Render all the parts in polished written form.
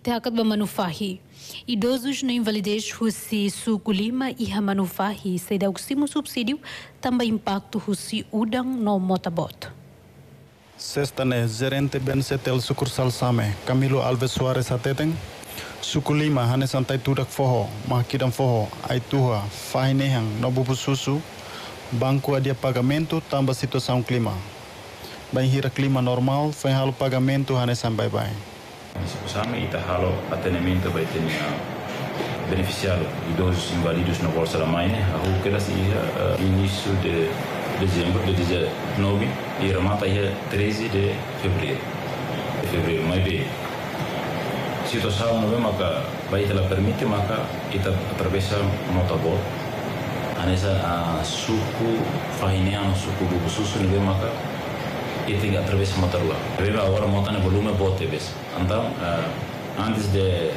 Teakat Manufahi. Idosos na invalidez husi suku lima iha manufahi seda uksimo subsídio também impacto husi udang no motabot. Sextane gerente Bensetel sucursal Same Camilo Alves Soares Ateteng suku lima hane santai tudak foho mahkidam foho aituha fahinehang no bubususu banco adia pagamento tamba situação clima bem hira clima normal foi halo pagamento hane sambai bai. Sama ita halo atendimento vai ter beneficiado idosos inválidos na Bolsa da Mãe, a que das início de dezembro de 19 e remata aí 13 de fevereiro, mas bem situação não é maka vai ela permite maka ita atravessa motorbot anessa a suku fahineano suku bubususu não é maka e tem que atravessar motor lá. Vemos agora montando volume bote vez. Então, antes de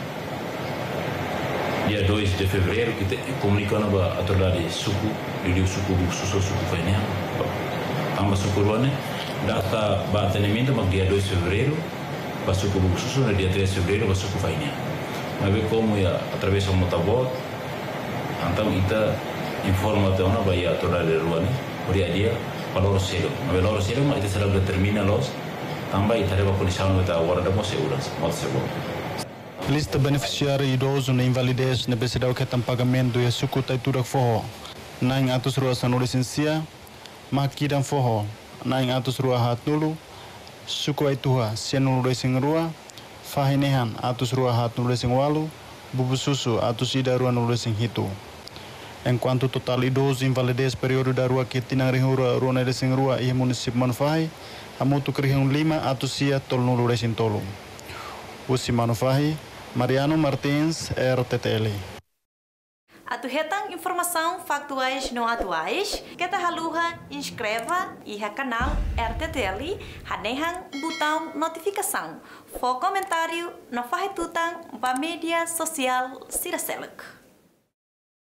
dia 2 de fevereiro, que te comunicando para a autoridade suku, de suku foi né. Ambas suku ruane, data batenimento mas dia 2 de fevereiro, para suku susu, dia 3 de fevereiro para suku foi né. Mas vê como ia atravessar o motorbot, então ita informa até onde vai a autoridade ruane, dia a dia. Valor zero, mas itu será determina los também tarefa policial no da hora da segurança, modo seguro. Lista beneficiário idoso na invalidez na besidau que tem pagamento e suku taitura forro na em atos rua sanu licencia makidan forro na em atos rua hatulu suku aituha sianu racing rua fahinehan atos rua hatulu racing walu bubususu atos ida rua no racing hitu. Enquanto total idoso invalidez período da rua que tinang rua na racing rua e município Manufahi amutu krihung 5 atusia tolnulu racing tolu. Usi Manufahi Mariano Martins RTTL. Atu hetang informação factuais não atuais, que ta haluha inscreva e canal RTTL, hanehang botão notificação. For comentário, não faz tutang ba mídia social Siraselek.